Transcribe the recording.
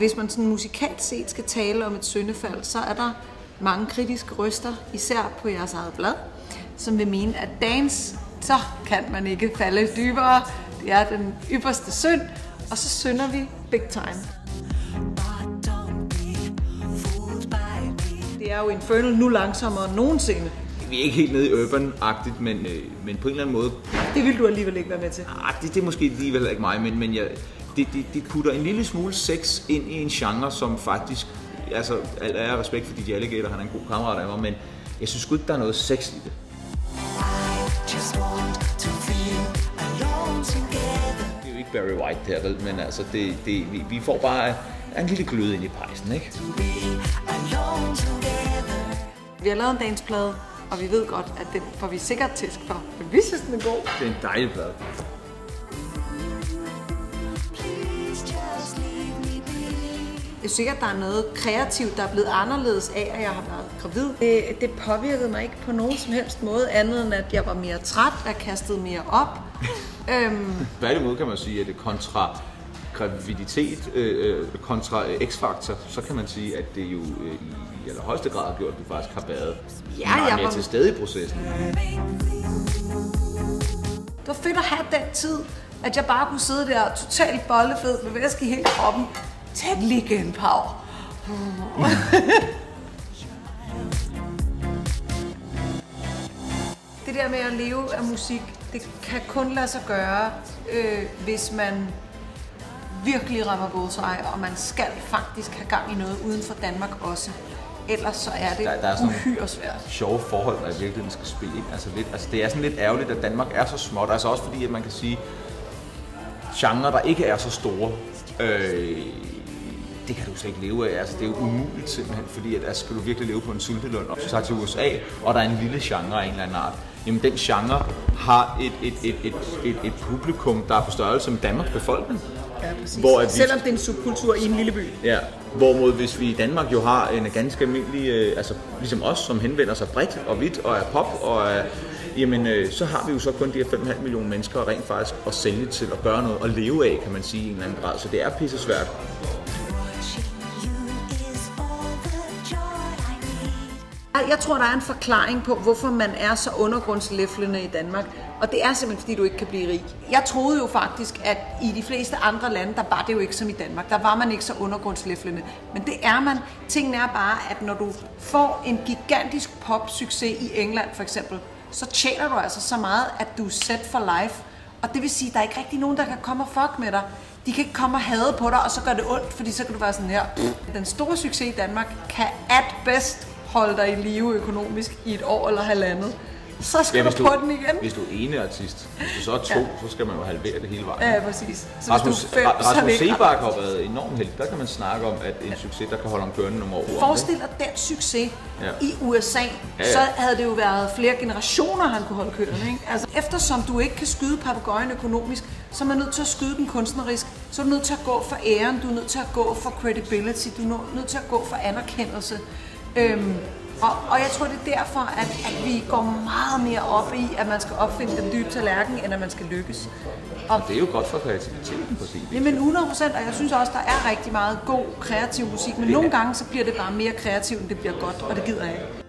hvis man sådan musikalt set skal tale om et syndefald, så er der mange kritiske røster, især på jeres eget blad, som vil mene, at dance, så kan man ikke falde dybere. Det er den ypperste synd, og så synder vi big time. Det er jo Infernal nu langsommere end nogensinde. Vi er ikke helt nede i urban-agtigt, men på en eller anden måde... Det vil du alligevel ikke være med til. Det er måske alligevel ikke mig, men det putter en lille smule sex ind i en genre, som faktisk... Altså, alt er respekt for DJ Alligator, han er en god kammerat af mig, men jeg synes sgu ikke, der er noget sex i det. Det er jo ikke Barry White der, vel, men altså, vi får bare en lille glød ind i pejsen, ikke? Vi har lavet en dansplade, og vi ved godt, at den får vi sikkert tæsk for. Men vi synes, den er god. Det er en dejlig plade. Jeg er sikkert, at der er noget kreativt, der er blevet anderledes af, at jeg har været gravid. Det påvirkede mig ikke på nogen som helst måde, andet end at jeg var mere træt, jeg kastede mere op. Tværtimod kan man sige, at det kontra graviditet, kontra X-faktor, så kan man sige, at det jo i allerhøjeste grad har gjort, at du faktisk har været meget mere til stede i processen. Det var fedt at have den tid, at jeg bare kunne sidde der totalt bollefed med væske i hele kroppen. Tag lige en pau. Det der med at leve af musik, det kan kun lade sig gøre, hvis man virkelig rammer bullseye, og man skal faktisk have gang i noget uden for Danmark også. Ellers så er det der er uhyre svært. Sjove forhold, der i virkeligheden skal spille ind. Altså det er sådan lidt ærgerligt, at Danmark er så småt. Altså også fordi, at man kan sige, genre, der ikke er så store, det kan du slet ikke leve af. Altså, det er jo umuligt simpelthen, fordi at skal du virkelig leve på en sulteløn, og så tager til USA, og der er en lille genre af en eller anden art. Jamen, den genre har et publikum, der er på størrelse med Danmarks befolkning. Ja, præcis. Selvom det er en subkultur i en lille by. Ja, hvorimod hvis vi i Danmark jo har en ganske almindelig, altså ligesom os, som henvender sig bredt og vidt og er pop, og jamen, så har vi jo så kun de her 5,5 millioner mennesker rent faktisk at sælge til at gøre noget og leve af, kan man sige i en eller anden grad. Så det er pisse svært. Jeg tror, der er en forklaring på, hvorfor man er så undergrundslæflende i Danmark. Og det er simpelthen, fordi du ikke kan blive rig. Jeg troede jo faktisk, at i de fleste andre lande, der var det jo ikke som i Danmark. Der var man ikke så undergrundslæflende. Men det er man. Tingen er bare, at når du får en gigantisk popsucces i England for eksempel, så tjener du altså så meget, at du er set for life. Og det vil sige, at der er ikke rigtig nogen, der kan komme og fuck med dig. De kan ikke komme og hade på dig, og så gør det ondt, fordi så kan du være sådan her. Den store succes i Danmark kan at best holde dig i live økonomisk i et år eller halvandet. Så skal du på den igen. Hvis du er ene artist, hvis du så er to, så skal man jo halvere det hele vejen. Ja, præcis. Så Rasmus Seebach har været enormt heldig. Der kan man snakke om, at en succes, der kan holde om kørende nogle år. Forestil dig den succes i USA, så havde det jo været flere generationer, han kunne holde kørende. Ikke? Altså, eftersom du ikke kan skyde papegøjen økonomisk, så er man nødt til at skyde den kunstnerisk. Så er du nødt til at gå for æren, du er nødt til at gå for credibility, du er nødt til at gå for anerkendelse. Og jeg tror, det er derfor, at vi går meget mere op i, at man skal opfinde den dybe tallerken, end at man skal lykkes. Og det er jo godt for kreativiteten på sin vis. Jamen 100%, og jeg synes også, der er rigtig meget god kreativ musik, men nogle gange så bliver det bare mere kreativt, end det bliver godt, og det gider jeg ikke.